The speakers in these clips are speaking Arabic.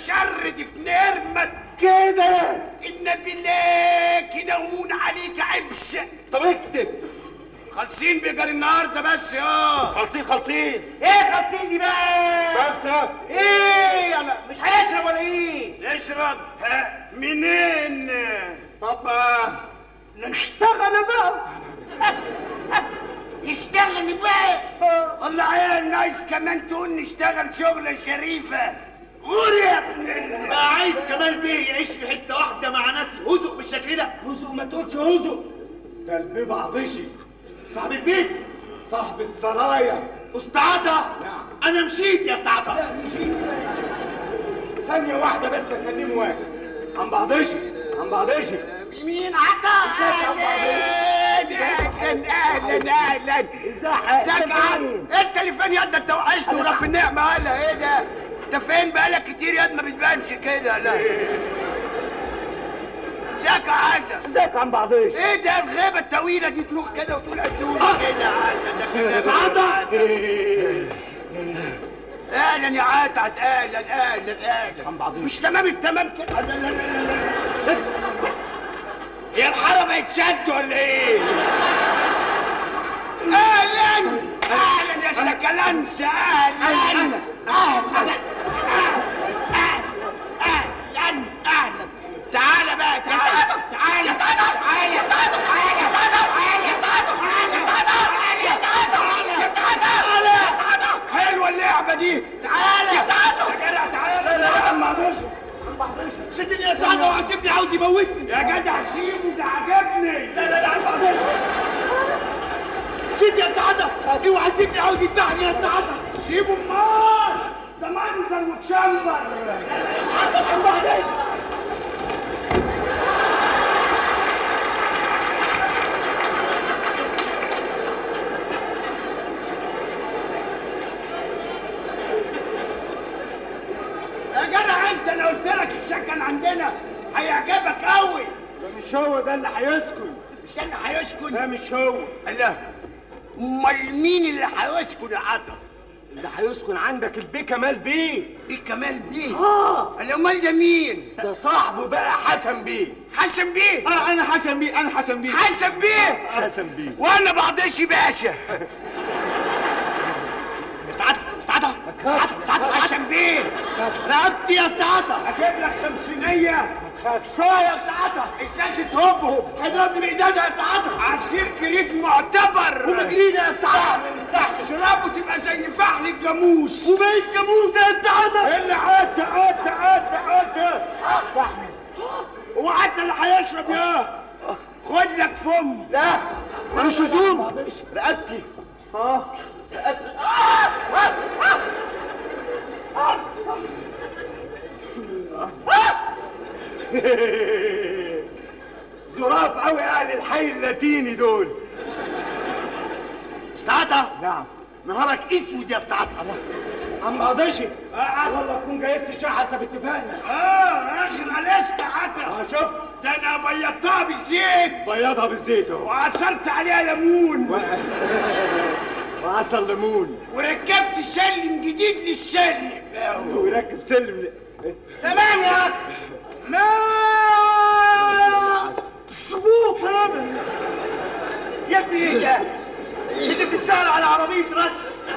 مشرد ابن ارمد كده. النبي ليك ينون عليك عبس. طب اكتب. خالصين بيجار النهارده بس يا خالصين. ايه خالصين دي بقى؟ بس ايه يلا مش هنشرب ولا ايه؟ نشرب منين؟ طب نشتغل بقى. نشتغل بقى. والله عيال نايس كمان تقول نشتغل شغله شريفه. غور يا ابن بقى عايز كمال بيه يعيش في حته واحده مع ناس هزق بالشكل ده؟ هزق؟ ما تقولش هزق، ده البيب عطشي صاحب البيت، صاحب السرايا. استعاطى. انا مشيت يا استعاطى. لا مشيت. ثانية واحدة بس اكلمه واحد. عم بعضشي. مين عطا؟ اهلا ازيك انت اللي فين ياد؟ انت وحشني ورب النعمه. هلا ايه ده؟ انت فين بقالك كتير ياد ما بتبانش كده؟ لا ازيك يا عجل؟ ازيك يا عم بعضيش؟ ايه ده الغيبه الطويله دي؟ تروح كده وتقول عدوني كده يا عجل. اهلا يا عتعت. اهلا مش تمام التمام كده؟ لا هي الحاره بقت شد ولا ايه؟ اهلا يا سكلانس. اهلا تعالى بقى. تعالى حلوه اللعبه دي. تعالى يا جدع. تعالى. لا يا عم معلش. شدني يا استعاطى وعسبني عاوز يموتني. يا جدع سيبه ده عجبني. لا يا عم معلش. شد يا استعاطى. اوعى تسيبني عاوز يذبحني يا استعاطى. سيبه امال ده منظر وتشمبر. معلش. انا قلت لك السكن عندنا هيعجبك قوي. ده مش هو ده اللي هيسكن. مش ده اللي هيسكن؟ ده مش هو. الله، امال مين اللي هيسكن يا عطا؟ اللي هيسكن عندك البيه كمال بيه. بيه كمال بيه؟ امال ده مين؟ ده صاحبه بقى حسن بيه. حسن بيه؟ انا حسن بيه. حسن بيه وانا بعضشي باشا. استعاطى حسن بيه. رقبتي يا استعاطى. اجيب لك 50. ما تخافش. شويه يا استعاطى. ازازه هوب هيضربني بازازه يا استعاطى. عصير جريد معتبر. ومجريد يا استعاطى. اشربه تبقى زي فحل الجاموس. وبقيت جاموس يا استعاطى. اللي عاد فحل. هو حتى اللي هيشرب ياه. خد لك فم. لا ملوش لزوم. رقبتي. ظراف قوي اهل الحي اللاتيني دول. استعاطى. نعم. نهارك اسود يا استعاطى. عم قضيشي. والله تكون جايزت الشاي حسب اتفاقنا. اخر على استعاطى. شفت؟ ده انا بيضتها بالزيت. بيضها بالزيت اهو. وعصرت عليها ليمون. وعسل ليمون. وركبت سلم جديد للسلم. ويركب سلم. تمام يا اخي. ما صبوط يا ابني ايه ده؟ انت بتشتغل على عربيه رش.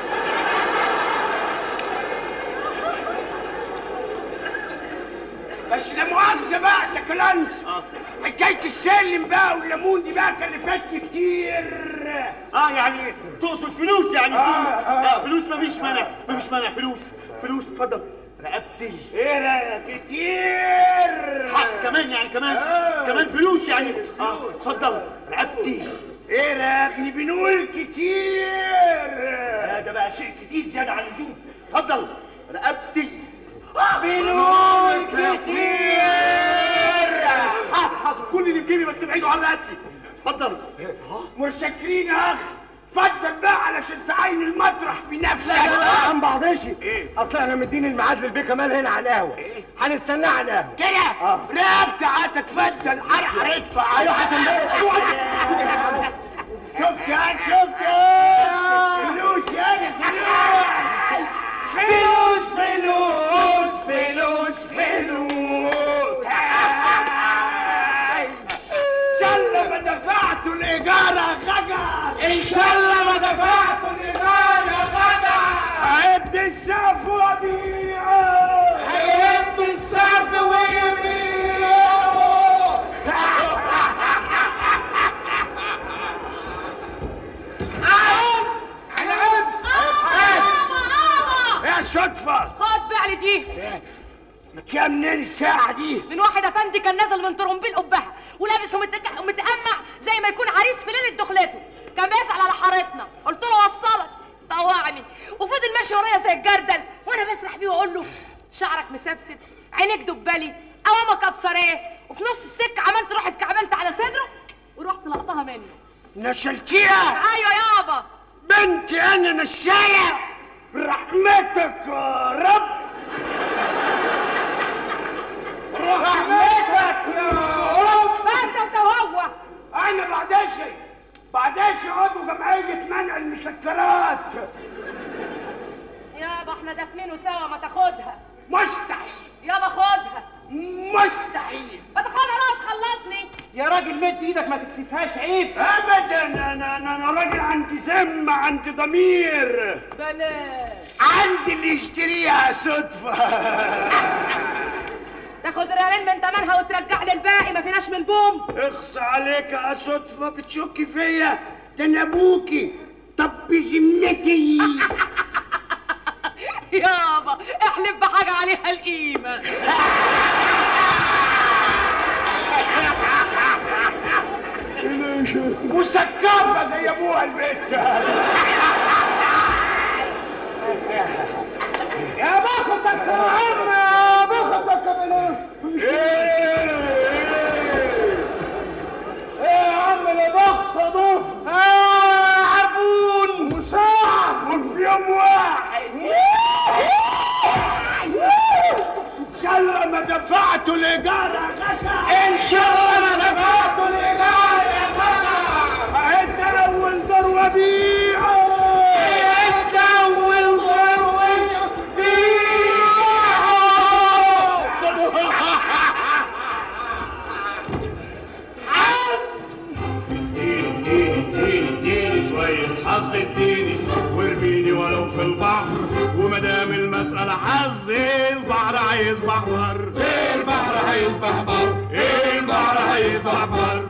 بس لا مؤاخذة بقى يا سكلانس. حكاية السلم بقى والليمون دي بقى كلفتني كتير. يعني تقصد فلوس يعني فلوس. فلوس مفيش مانع فلوس اتفضل. رقبتي. ايه رأيك؟ كتير حق كمان يعني كمان فلوس يعني. اتفضل رقبتي. ايه يا ابني بنقول كتير. ده بقى شيء كتير زياده عن اللزوم. اتفضل رقبتي. بنقول كتير. حاضر كل اللي في جيبي بس ابعدوا عن رقبتي. اتفضل. متشكرين يا اخ. اتفضل بقى علشان تعاين المطرح بنفسك. لا عم بعضشي. اصل احنا مدين الميعاد للبيه كمال هنا على القهوه. هنستناه على القهوه كده. رقبتي عاد اتفضل. حرقتكم. ايوه حسن بيه. شفت فلوس يا فلوس. ان شاء الله ما دفعت الايمان يا جدع. عد السقف وبيعه، عد السقف ويبيعه. العبس يا صدفه. خد بعلي دي. جا منين الساعة دي؟ من واحد افندي كان نازل من طرمبيل قبها ولابس ومتأمع زي ما يكون عريس في ليلة دخلته. كان بيسأل على حارتنا، قلت له وصلك، طوعني وفضل ماشي ورايا زي الجردل وانا بسرح بيه واقول له شعرك مسبسب، عينيك دبلي، قوامك ابصريه، وفي نص السكة عملت روحي اتكعبلت على صدره ورحت لقطها مني. نشلتيها؟ ايوه يابا. بنتي انا نشالة برحمتك يا رب. رحمتك يا رب. بس انت وهو. انا بعدش عضو جمعية منع المسكرات. يابا احنا دافنينه سوا، ما تاخدها. مستحيل يابا خدها. مستحيل. ما تاخدها بقى وتخلصني. يا راجل مد ايدك ما تكسفهاش، عيب. ابدا. انا راجل عندي ذمة، عندي ضمير. بلاش. عندي اللي يشتريها صدفة. تاخد ريالين من تمنها وترجع لي الباقي، ما فيناش من بوم. اخص عليك يا صدفة، بتشكي فيا؟ ده انا ابوكي. طب بذمتي. يابا احلف بحاجة عليها القيمة. مسكفة زي ابوها البيت. يا بختك يا عم، يا بختك يا بنات. ايه يا عم اللي بخته ده؟ عربون مساعد في يوم واحد. ان شاء الله ما دفعتوا الايجار يا جدع. ان شاء الله ما دفعتوا الايجار يا جدع. انت اول دور وبيعه. انت اول دور اديني شوية حظ، اديني وارميني ولو في البحر، ومدام المسألة حظ البحر هيصبح بر. البحر هيصبح بر. البحر هيصبح بر.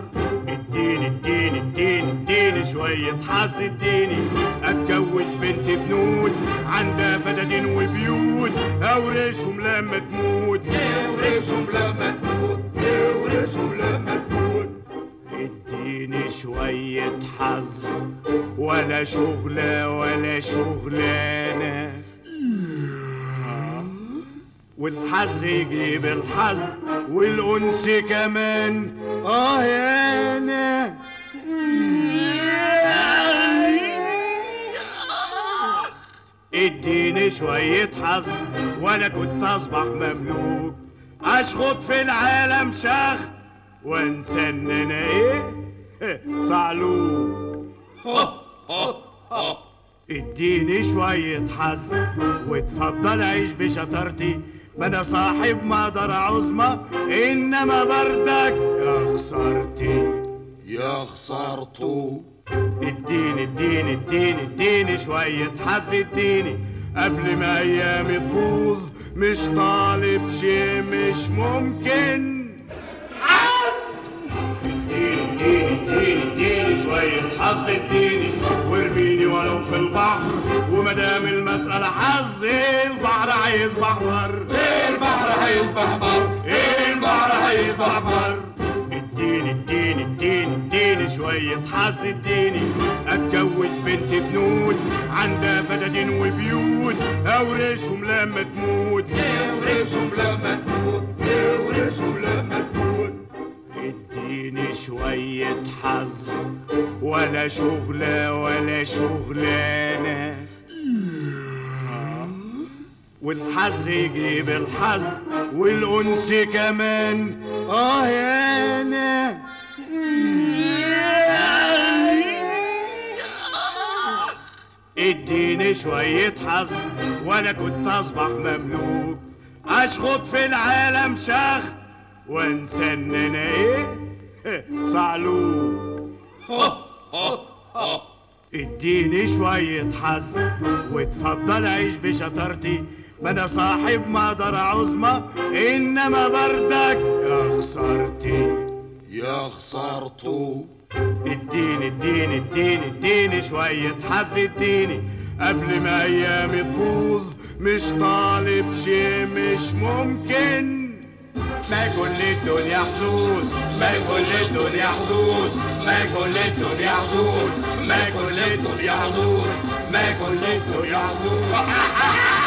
اديني شوية حظ، اديني اتجوز بنت بنود عندها فدادين وبيوت، اورثهم لما تموت. اورثهم لما تموت. اورثهم لما تموت. اديني شوية حظ، ولا شغلة ولا شغلانة، والحظ يجيب الحظ والأنس كمان. يا أنا اديني شوية حظ، وأنا كنت أصبح مملوك، أشخط في العالم شخط وانسى ان انا ايه صعلوك. اديني شوية حظ واتفضل عيش بشطارتي، ما انا صاحب مقدرة عظمى، انما بردك يا خسارتي يا خسارته. اديني شوية حظ، اديني قبل ما ايامي تبوظ، مش طالب شيء مش ممكن. اديني شوية حظ، اديني وارميني ولو في البحر، ومدام المسألة حظ البحر هيصبح بر. البحر هيصبح بر. البحر هيصبح بر. اديني شوية حظ، اديني اتجوز بنت بنود عندها فدادين وبيوت، اورثهم لما تموت. اورثهم لما تموت. اورثهم لما تموت. اديني شوية حظ، ولا شغلة ولا شغلانة، والحظ يجيب الحظ والأنس كمان. يا أنا اديني شوية حظ، وأنا كنت أصبح مملوك، أشخط في العالم شخط وانسى ان انا ايه صعلوك. اديني شوية حظ وتفضل عيش بشطارتي، ما انا صاحب مقدرة عظمى، انما بردك يا خسارتي يا خسارته. اديني شوية حظ، اديني قبل ما ايامي تبوظ، مش طالب شيء مش ممكن. ما كل الدنيا حظوظ، ما كل الدنيا حظوظ، ما كل الدنيا حظوظ، ما كل الدنيا حظوظ، ما كل الدنيا حظوظ.